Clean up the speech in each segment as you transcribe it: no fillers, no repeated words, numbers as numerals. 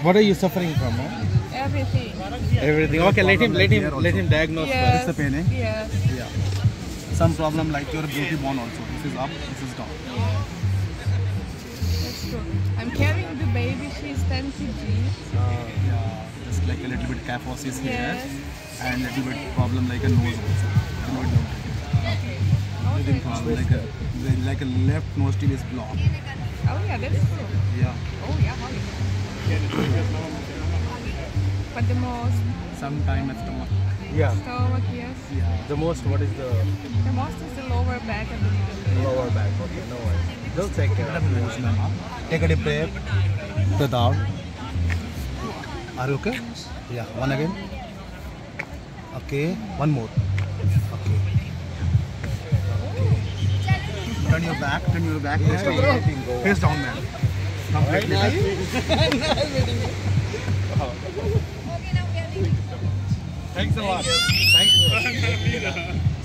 What are you suffering from? Everything. Everything. Okay, let him diagnose. Yes. It's the pain, eh? Yes. Yeah. Some problem like your beauty bone also. This is up, this is down. That's true. I'm carrying the baby. She's 10 kg. Yeah. Just like a little bit kyphosis here Yes. and little bit problem like a nose also. Breathing problem like a left nostril is blocked. Oh yeah, that's true. Yeah. Oh yeah, how But the most Sometime it's stomach. Yeah. stomach, yes. Yeah. The most. What is the The most is the lower back and the middle. lower back? Okay, no worries. They'll take care of Nose, ma'am. Take a deep breath. Breathe out. Are you okay? Yeah. One again. Okay. One more. Okay. Okay. Turn your back. Turn your back. Face down. Face down, man. Completely. Thanks a lot. Thanks a lot.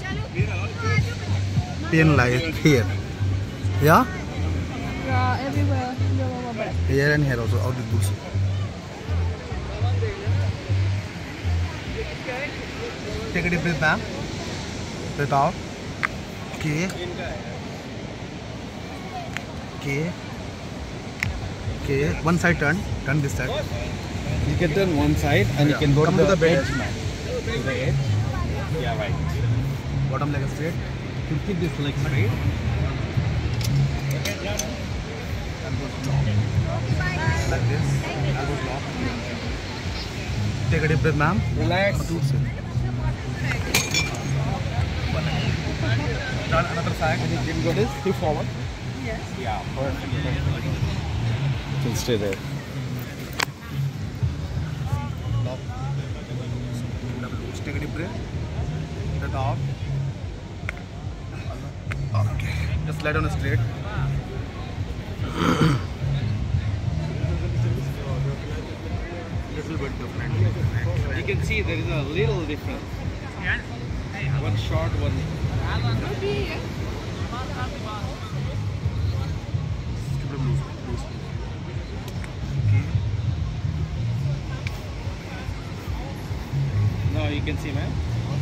Pain like here. Yeah. Yeah, everywhere. The lower back. Here and here also. Out the bulls. Take a deep breath, ma'am. Breathe out. Okay. Okay. Okay. One side turn. Turn this side. You can turn one side and you can go Come to to the bed. edge, man. To the edge. Yeah, right. Bottom leg straight. You keep this leg straight. Elbows lock. Like this. Elbows lock. Take a deep breath, ma'am. Relax. Turn another side. And you can go this. Hip forward. Yes. Yeah, perfect. You can stay there. Lock. Take a deep breath. Breathe out. Okay. Just lie down straight. Little bit different. You can see there is a little difference. One short, one. Maybe, yes. Keep them loose. Okay. Now you can see, man.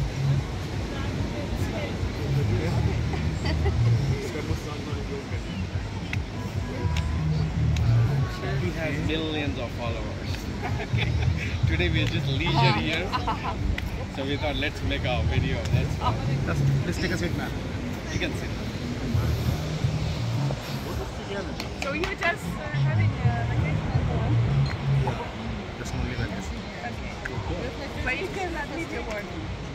He has millions of followers. Today we are just leisure here. So we thought let's make a video. That's fun. Let's take a seat, ma'am. You can see. So you're just having vacation at home? Just only like this. Okay. But you cannot leave your work.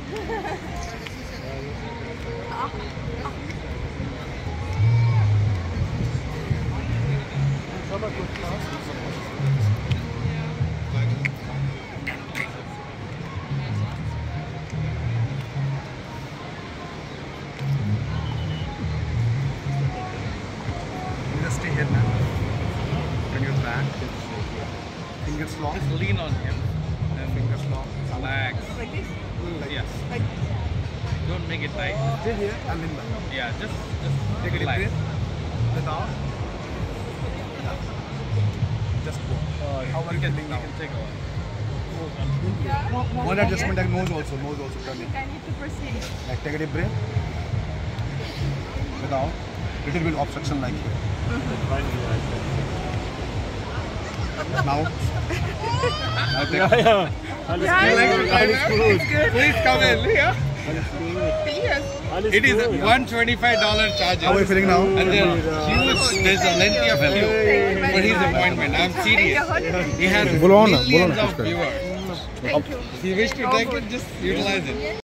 Just stay here, ma'am. Turn your back. Fingers locked. Just lean on him. And Fingers locked. relax. Like this? Yes. Like Don't make it tight. Stay here and lean back. Yeah, just Take a deep relax. breath. Breathe out. Just go. How you can take a while. One adjustment like nose also turning. I need to proceed. Like take a deep breath. Breathe out. Little bit obstruction like here. Now. Please come in. Yeah. Yes. It is $125 charges. How are you feeling now? And there's a lengthy of queue for his appointment. I'm serious. He has millions of viewers. Thank you. If you wish to take it, just utilize it.